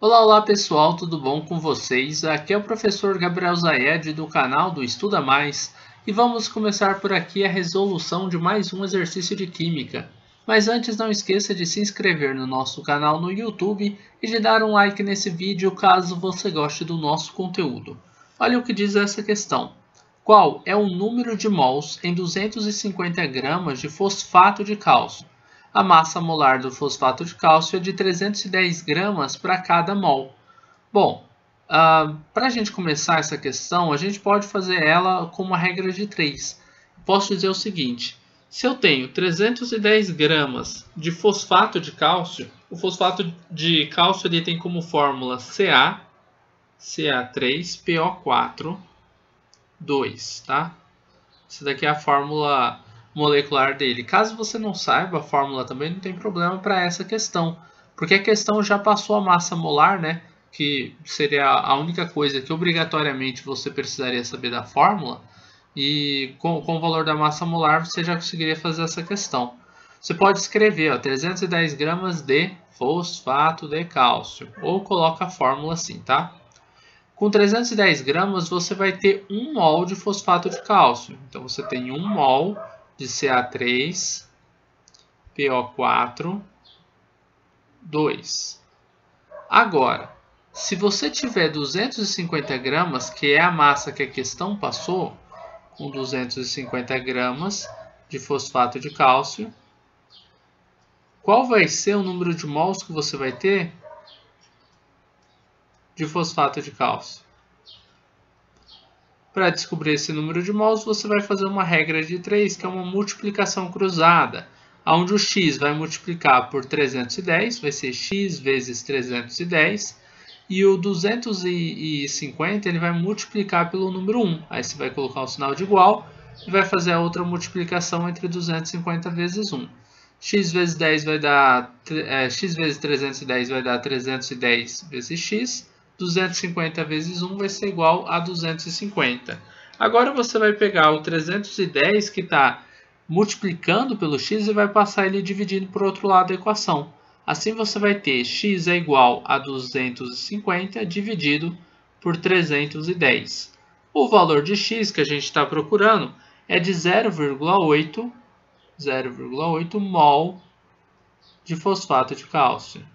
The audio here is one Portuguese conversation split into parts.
Olá, olá pessoal, tudo bom com vocês? Aqui é o professor Gabriel Zayed do canal do Estuda Mais e vamos começar por aqui a resolução de mais um exercício de Química. Mas antes não esqueça de se inscrever no nosso canal no YouTube e de dar um like nesse vídeo caso você goste do nosso conteúdo. Olha o que diz essa questão. Qual é o número de mols em 250 gramas de fosfato de cálcio? A massa molar do fosfato de cálcio é de 310 gramas para cada mol. Bom, para a gente começar essa questão, a gente pode fazer ela com uma regra de 3. Posso dizer o seguinte, se eu tenho 310 gramas de fosfato de cálcio, o fosfato de cálcio ele tem como fórmula Ca3PO4, 2, tá? Essa daqui é a fórmula molecular dele. Caso você não saiba a fórmula também, não tem problema para essa questão, porque a questão já passou a massa molar, né? Que seria a única coisa que obrigatoriamente você precisaria saber da fórmula, e com o valor da massa molar você já conseguiria fazer essa questão. Você pode escrever 310 gramas de fosfato de cálcio, ou coloca a fórmula assim, tá? Com 310 gramas você vai ter 1 mol de fosfato de cálcio. Então você tem 1 mol de Ca3PO4, 2. Agora, se você tiver 250 gramas, que é a massa que a questão passou, com 250 gramas de fosfato de cálcio, qual vai ser o número de mols que você vai ter de fosfato de cálcio? Para descobrir esse número de mols, você vai fazer uma regra de 3, que é uma multiplicação cruzada, onde o x vai multiplicar por 310, vai ser x vezes 310, e o 250 ele vai multiplicar pelo número 1. Aí você vai colocar o sinal de igual e vai fazer a outra multiplicação entre 250 vezes 1. X vezes 10 vai dar, x vezes 310 vai dar 310 vezes x. 250 vezes 1 vai ser igual a 250. Agora você vai pegar o 310 que está multiplicando pelo x e vai passar ele dividindo para o outro lado da equação. Assim você vai ter x é igual a 250 dividido por 310. O valor de x que a gente está procurando é de 0,8 mol de fosfato de cálcio.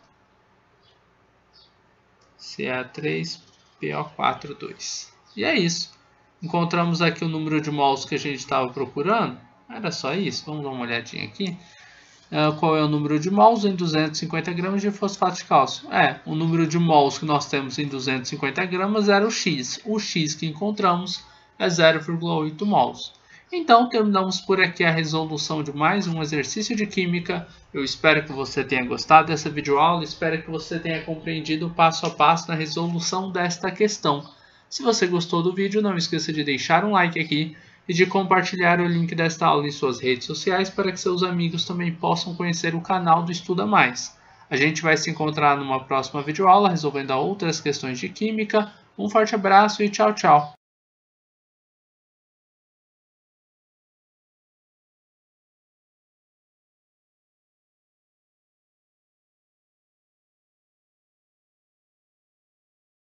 Ca3PO4, 2. E é isso. Encontramos aqui o número de mols que a gente estava procurando. Era só isso. Vamos dar uma olhadinha aqui. Qual é o número de mols em 250 gramas de fosfato de cálcio? O número de mols que nós temos em 250 gramas era o x. O x que encontramos é 0,8 mols. Então, terminamos por aqui a resolução de mais um exercício de Química. Eu espero que você tenha gostado dessa videoaula, espero que você tenha compreendido o passo a passo na resolução desta questão. Se você gostou do vídeo, não esqueça de deixar um like aqui e de compartilhar o link desta aula em suas redes sociais para que seus amigos também possam conhecer o canal do Estuda Mais. A gente vai se encontrar numa próxima videoaula resolvendo outras questões de Química. Um forte abraço e tchau, tchau!